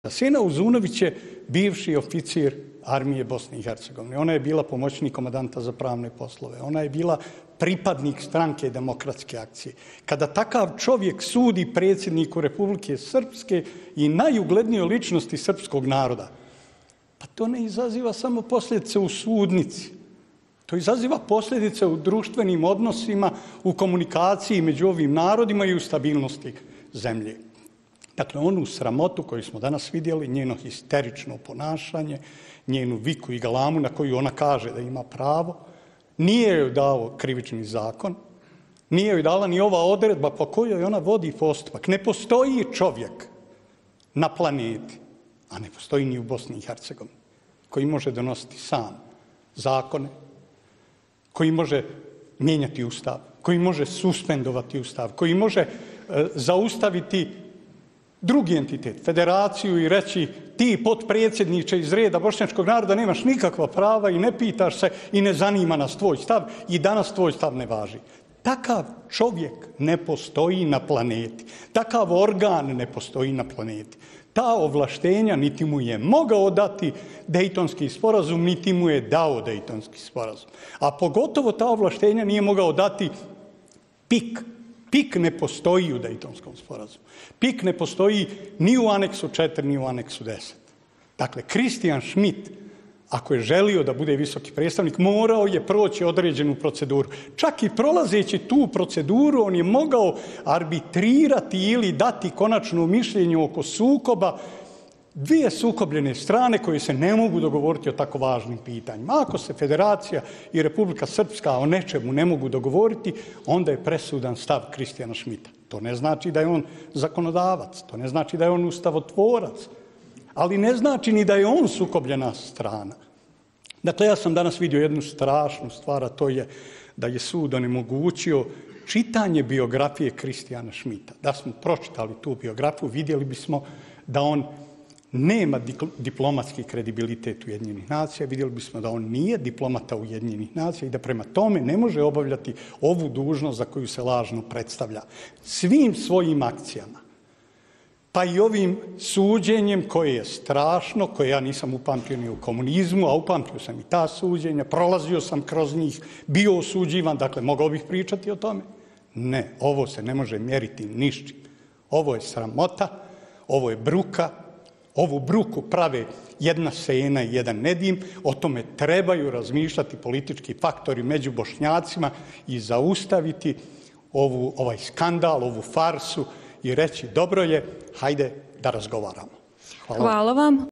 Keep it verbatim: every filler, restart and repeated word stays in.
Sena Uzunović je bivši oficir armije Bosne i Hercegovine. Ona je bila pomoćnik komandanta za pravne poslove. Ona je bila pripadnik stranke Demokratske akcije. Kada takav čovjek sudi predsjedniku Republike Srpske i najuglednijoj ličnosti srpskog naroda, pa to ne izaziva samo posljedice u sudnici. To izaziva posljedice u društvenim odnosima, u komunikaciji među ovim narodima i u stabilnosti zemlje. Dakle, onu sramotu koju smo danas vidjeli, njeno histerično ponašanje, njenu viku i galamu na koju ona kaže da ima pravo, nije joj dao krivični zakon, nije joj dala ni ova odredba po kojoj ona vodi postupak. Ne postoji čovjek na planeti, a ne postoji ni u Bosni i Hercegovini, koji može donositi sam zakone, koji može mijenjati ustav, koji može suspendovati ustav, koji može e, zaustaviti drugi entitet, federaciju i reći ti potpredsjedniče iz reda bošnjačkog naroda nemaš nikakva prava i ne pitaš se i ne zanima nas tvoj stav i danas tvoj stav ne važi. Takav čovjek ne postoji na planeti. Takav organ ne postoji na planeti. Ta ovlaštenja niti mu je mogao dati Dejtonski sporazum, niti mu je dao Dejtonski sporazum. A pogotovo ta ovlaštenja nije mogao dati PIK. PIK ne postoji u Dejtonskom sporazumu. PIK ne postoji ni u aneksu četiri, ni u aneksu deset. Dakle, Kristijan Šmit, ako je želio da bude visoki predstavnik, morao je proći određenu proceduru. Čak i prolazeći tu proceduru, on je mogao arbitrirati ili dati konačno mišljenje oko sukoba dvije sukobljene strane koje se ne mogu dogovoriti o tako važnim pitanjima. Ako se Federacija i Republika Srpska o nečemu ne mogu dogovoriti, onda je presudan stav Kristijana Šmita. To ne znači da je on zakonodavac, to ne znači da je on ustavotvorac, ali ne znači ni da je on sukobljena strana. Dakle, ja sam danas vidio jednu strašnu stvar, a to je da je sud onemogućio čitanje biografije Kristijana Šmita. Da smo pročitali tu biografiju, vidjeli bismo da on nema diplomatski kredibilitet Ujedinjenih nacija, vidjeli bismo da on nije diplomata Ujedinjenih nacija i da prema tome ne može obavljati ovu dužnost za koju se lažno predstavlja. Svim svojim akcijama, pa i ovim suđenjem koje je strašno, koje ja nisam upamtio ni u komunizmu, a upamtio sam i ta suđenja, prolazio sam kroz njih, bio osuđivan, dakle mogao bih pričati o tome. Ne, ovo se ne može mjeriti nišćim. Ovo je sramota, ovo je bruka. Ovu bruku prave jedna Sena i jedan Nedim, o tome trebaju razmišljati politički faktori među Bošnjacima i zaustaviti ovu, ovaj skandal, ovu farsu i reći dobro je, hajde da razgovaramo. Hvala, Hvala vam.